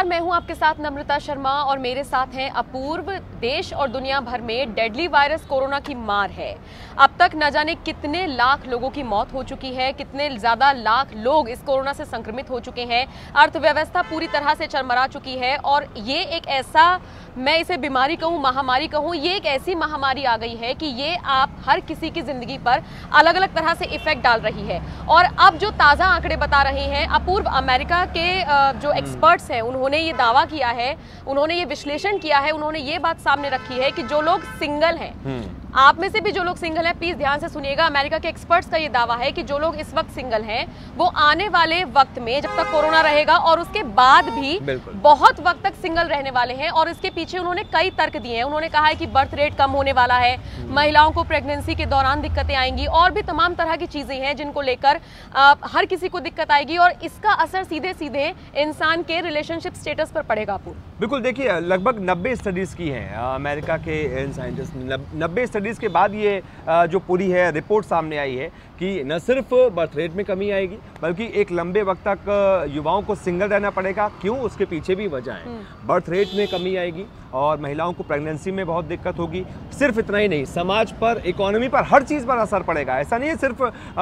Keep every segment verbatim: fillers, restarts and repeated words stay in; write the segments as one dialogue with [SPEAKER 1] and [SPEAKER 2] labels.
[SPEAKER 1] नमस्कार, मैं हूं आपके साथ नम्रता शर्मा और मेरे साथ हैं अपूर्व। देश और दुनिया भर में डेडली वायरस कोरोना की मार है। अब तक न जाने कितने लाख लोगों की मौत हो चुकी है, कितने ज्यादा लाख लोग इस कोरोना से संक्रमित हो चुके हैं। अर्थव्यवस्था पूरी तरह से चरमरा चुकी है और ये एक ऐसा, मैं इसे बीमारी कहूं, महामारी कहूं, ये एक ऐसी महामारी आ गई है कि ये आप हर किसी की जिंदगी पर अलग अलग तरह से इफेक्ट डाल रही है। और अब जो ताजा आंकड़े बता रहे हैं अपूर्व, अमेरिका के जो एक्सपर्ट्स हैं उन्होंने ये दावा किया है, उन्होंने ये विश्लेषण किया है, उन्होंने ये बात सामने रखी है कि जो लोग सिंगल हैं, आप में से भी जो लोग सिंगल हैं प्लीज ध्यान से सुनिएगा। अमेरिका के एक्सपर्ट्स का ये दावा है कि जो लोग इस वक्त सिंगल हैं वो आने वाले वक्त में, जब तक कोरोना रहेगा और उसके बाद भी बहुत वक्त तक सिंगल रहने वाले हैं। और इसके पीछे उन्होंने कई तर्क दिए हैं। उन्होंने कहा है कि बर्थ रेट कम होने वाला है, महिलाओं को प्रेगनेंसी के दौरान दिक्कतें आएंगी और भी तमाम तरह की चीजें हैं जिनको लेकर हर किसी को दिक्कत आएगी और इसका असर सीधे सीधे इंसान के रिलेशनशिप स्टेटस पर पड़ेगा। आपको
[SPEAKER 2] बिल्कुल, देखिए लगभग नब्बे स्टडीज की हैं अमेरिका के इन साइंटिस्ट ने। नब्बे स्टडीज के बाद ये जो पूरी है रिपोर्ट सामने आई है कि न सिर्फ बर्थ रेट में कमी आएगी बल्कि एक लंबे वक्त तक युवाओं को सिंगल रहना पड़ेगा। क्यों? उसके पीछे भी वजह है। बर्थ रेट में कमी आएगी और महिलाओं को प्रेगनेंसी में बहुत दिक्कत होगी। सिर्फ इतना ही नहीं, समाज पर, इकोनॉमी पर, हर चीज़ पर असर पड़ेगा। ऐसा नहीं है सिर्फ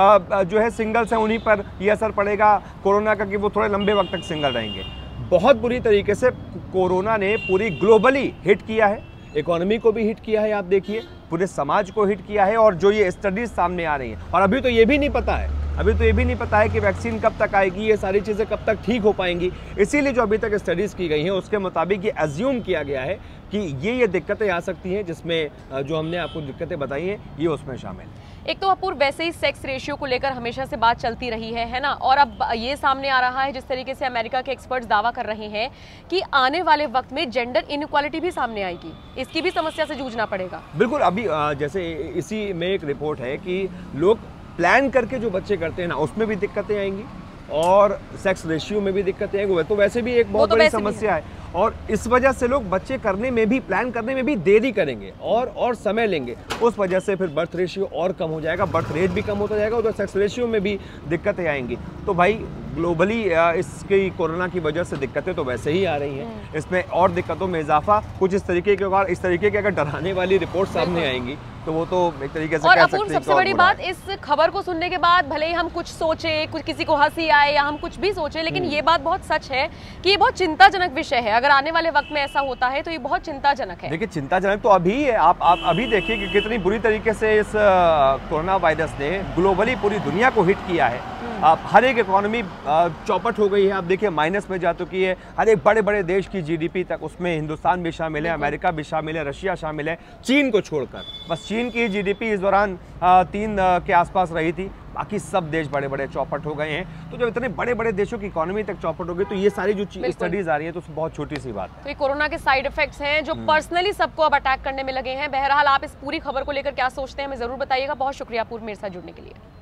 [SPEAKER 2] जो है सिंगल्स हैं उन्हीं पर ये असर पड़ेगा कोरोना का कि वो थोड़े लंबे वक्त तक सिंगल रहेंगे। बहुत बुरी तरीके से कोरोना ने पूरी ग्लोबली हिट किया है, इकोनॉमी को भी हिट किया है, आप देखिए पूरे समाज को हिट किया है। और जो ये स्टडीज सामने आ रही हैं, और अभी तो ये भी नहीं पता है अभी तो ये भी नहीं पता है कि वैक्सीन कब तक आएगी, ये सारी चीज़ें कब तक ठीक हो पाएंगी। इसीलिए जो अभी तक स्टडीज़ की गई हैं उसके मुताबिक ये अज्यूम किया गया है कि ये ये दिक्कतें आ सकती हैं, जिसमें जो हमने आपको दिक्कतें बताई हैं ये उसमें शामिल।
[SPEAKER 1] एक तो अपूर्व, वैसे ही सेक्स रेशियो को लेकर हमेशा से बात चलती रही है है ना, और अब ये सामने आ रहा है जिस तरीके से अमेरिका के एक्सपर्ट्स दावा कर रहे हैं कि आने वाले वक्त में जेंडर इनइक्वालिटी भी सामने आएगी, इसकी भी समस्या से जूझना पड़ेगा।
[SPEAKER 2] बिल्कुल, अभी जैसे इसी में एक रिपोर्ट है कि लोग प्लान करके जो बच्चे करते हैं ना उसमें भी दिक्कतें आएंगी और सेक्स रेशियो में भी दिक्कतें आएंगी। तो वैसे भी एक बहुत
[SPEAKER 1] तो
[SPEAKER 2] बड़ी समस्या है और इस वजह से लोग बच्चे करने में भी, प्लान करने में भी देरी करेंगे और और समय लेंगे। उस वजह से फिर बर्थ रेशियो और कम हो जाएगा, बर्थ रेट भी कम होता जाएगा और सेक्स रेशियो में भी दिक्कतें आएंगी। तो भाई ग्लोबली इसकी कोरोना की वजह से दिक्कतें तो वैसे ही आ रही हैं, इसमें और दिक्कतों में इजाफा कुछ इस तरीके के, और इस तरीके की अगर डराने वाली रिपोर्ट सामने आएंगी तो वो तो एक तरीके से
[SPEAKER 1] और
[SPEAKER 2] कह
[SPEAKER 1] सकते हैं। सबसे बड़ी बात, इस खबर को सुनने के बाद भले ही हम कुछ सोचे, कुछ किसी को हंसी आए या हम कुछ भी सोचे, लेकिन ये बात बहुत सच है कि ये बहुत चिंताजनक विषय है। अगर आने वाले वक्त में ऐसा होता है तो ये बहुत चिंताजनक है।
[SPEAKER 2] देखिए, चिंताजनक तो अभी है। आप आप अभी देखिए कि कितनी बुरी तरीके से इस कोरोना वायरस ने ग्लोबली पूरी दुनिया को हिट किया है। आप हर एक इकोनॉमी चौपट हो गई है। आप देखिए माइनस में जा चुकी है हर एक बड़े बड़े देश की जीडीपी तक, उसमें हिंदुस्तान भी शामिल है, अमेरिका भी शामिल है, रशिया शामिल है, चीन को छोड़कर। बस चीन की जीडीपी इस दौरान तीन के आसपास रही थी, बाकी सब देश बड़े बड़े चौपट हो गए हैं। तो जब इतने बड़े बड़े देशों की इकोनॉमी तक चौपट हो गई तो ये सारी जो स्टडीज आ रही है तो बहुत छोटी सी बात है।
[SPEAKER 1] तो ये कोरोना के साइड इफेक्ट्स हैं जो पर्सनली सबको अब अटैक करने में लगे हैं। बहरहाल आप इस पूरी खबर को लेकर क्या सोचते हैं हमें जरूर बताइएगा। बहुत शुक्रिया अपूर्व मेरे साथ जुड़ने के लिए।